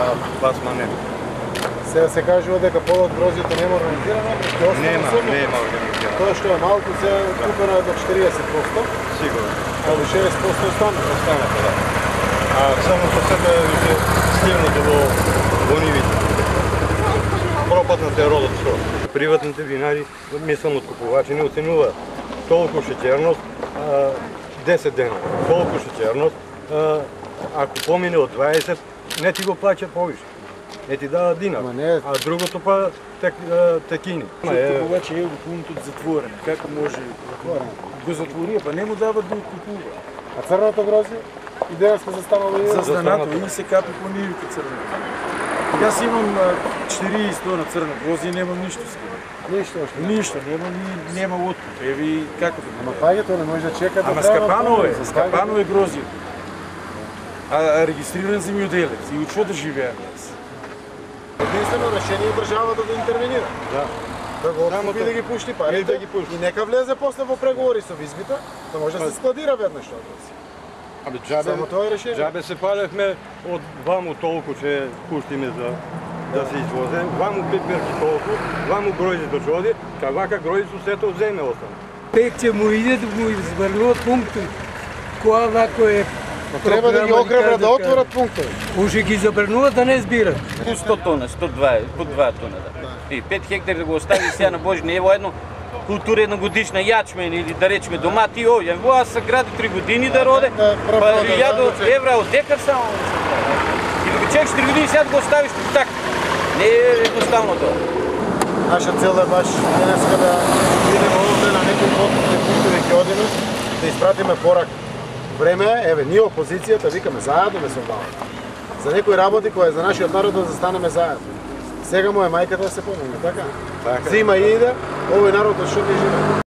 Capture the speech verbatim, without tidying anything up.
пласма нема. Сега се кажува дека полот грозјето нема организирано, ќе остане Нема, особено. нема организирано. Тоа што е малку се купено е до четириесет проценти, Сигурно. али шеесет проценти остана. Останата, да. А само по себе више стигнато во, во нивите. Пропадната е родот што. Приватните винари, мислам од купувачи, не оценуваат толку шеќерност, десет дена, толку шеќерност, ако помине од дваесет, не ти го плаќа повише. Не ти дава динар, а другото па тек, текини. Купувачи е пунктот затворен. Како може го затворија, па не му дават да го купува. А црното грозје? И денес сме застанали За станато и се капи по нивите црното. Јас имам четириесет на црно грозје и немам ништо скоро. Ништо още. Ништо, нема ни нема откуп. Еви како да. Ама паѓето не може да чека да Ама скапано е, скапано е грозје. А регистриран земјоделец и од што да живеам јас? Единствено решение е државата да интервенира. Да. Да го откупи да ги пушти парите да ги пушти. и нека влезе после во преговори со Визбита, да може да се складира веднаш тоа. Абе, джабе, Само тоа е решение. Джабе се палевме од ваму толку че пуштиме за да се извозе, ваму пипмерки толку, ваму гројзи дочоди, кај вака гројзи сето земе остане. Пек ќе му иде да му изврнуват пунктови. Која вако е Треба да ги ограбат да отворат пунктови. Уже ги забрануват да не збират. По сто тона, сто дваесет, по два тона, да. И пет хектари да го остави сега на Божи, ево едно култура едногодишна јачмен или да речеме домати, о, ја во аз се гради три години да роде, па илјада евра од декар само. И да го чекаш три години сега да го оставиш така. Не е едноставно тоа. Наша цел е баш денеска да видиме овде на некои подкупни пунктови ќе одиме, да испратиме порак. Време е, еве, ние опозицијата викаме заедно ме собаваме. За некои работи кои е за нашиот народ да застанеме заедно. Сега му е мајката да се помогне, така? Така. Зима иде, овој народ од што ќе живее.